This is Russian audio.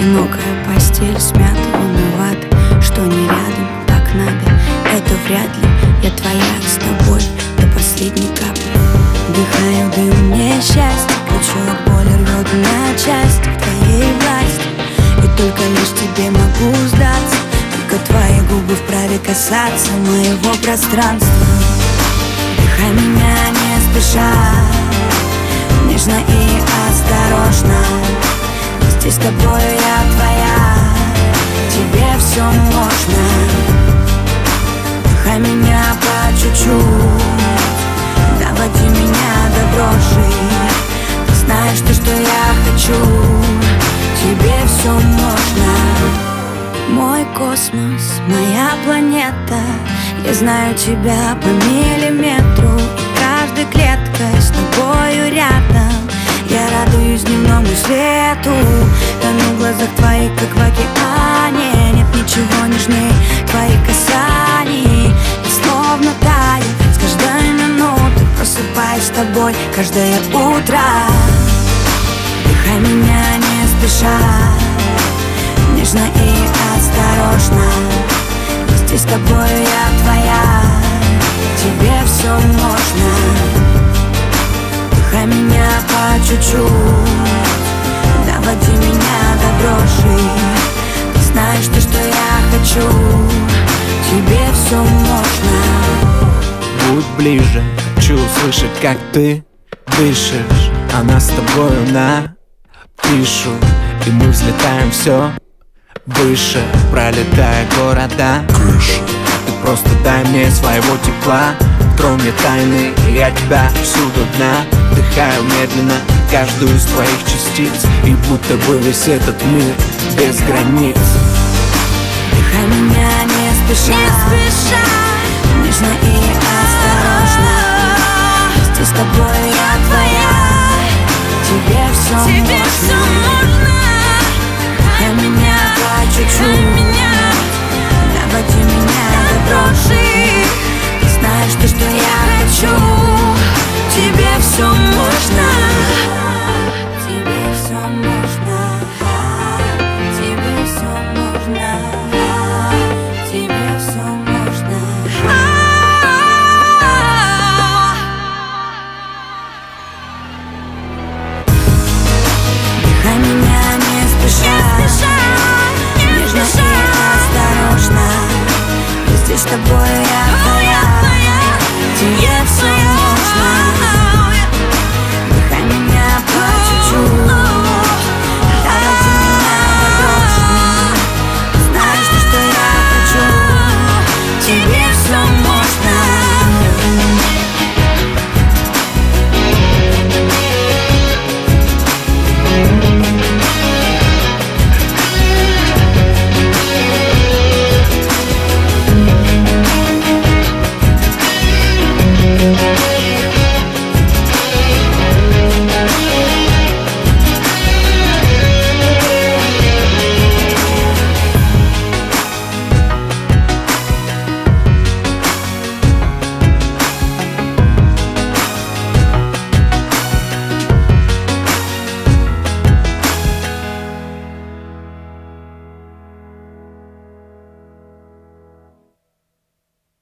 Одинокая постель смята, виновата, что не рядом, так надо. Это вряд ли, я твоя с тобой до последней капли. Вдыхаю дым несчастья, кричу от боли, рвет на части в твоей власти. И только лишь тебе могу сдаться, только твои губы вправе касаться моего пространства. Вдыхай меня не спеша, нежно и осторожно. Здесь с тобой я твоя, тебе все можно. Вдыхай меня по чуть-чуть, доводи меня до дрожи. Ты знаешь то, что я хочу, тебе все можно. Мой космос, моя планета, я знаю тебя по миллиметру. И каждой клеткой с тобою рядом я радуюсь дневному свету. Тону в глазах твоих, как в океане. Нет ничего нежнее твоих касаний. И словно таю с каждой минуты, просыпаюсь с тобой каждое утро. Вдыхай меня не спеша, нежно и осторожно. Здесь с тобой я твоя, тебе все можно. Вдыхай меня по чуть-чуть, доводи меня до дрожи. Ты знаешь то, что я хочу, тебе все можно. Будь ближе, хочу услышать, как ты дышишь. Она с тобою напишу, и мы взлетаем все выше, пролетая города. Ты просто дай мне своего тепла, открой мне тайны, и я тебя всюду дна. Вдыхаю медленно каждую из твоих частиц, и будто бы весь этот мир без границ. Вдыхай меня не спеша, нежно и осторожно. Здесь с тобой я твоя, тебе все можно. Вдыхай меня по чуть-чуть, доводи меня до дрожи. Ты знаешь то, что я хочу, тебе все можно. Тебе все можно.